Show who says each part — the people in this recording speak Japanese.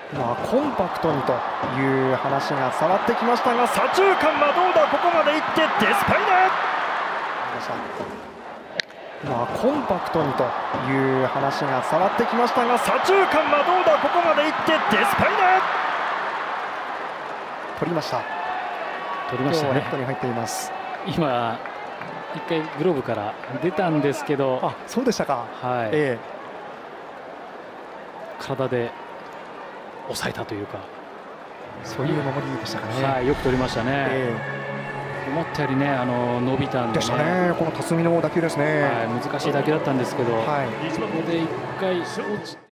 Speaker 1: コンパクトにという話が伝わってきましたが、左中間はどうだ、ここまで行ってデスパイネ。コンパクトにという話が伝わってきましたが、左中間はどうだ、ここまで行ってデスパイネ。取りました。
Speaker 2: 取りましたね。
Speaker 1: レフトに入っています。
Speaker 2: 今一回グローブから出たんですけど、
Speaker 1: そうでしたか。
Speaker 2: はい、体で抑えたというか、
Speaker 1: そういう守りでしたかね。
Speaker 2: はい、よく取りましたね。思ったよりね、伸びたんでね。
Speaker 1: この辰巳の打球ですね。
Speaker 2: はい、難しい打球だったんですけど、
Speaker 1: はい、
Speaker 2: ここで一回落ち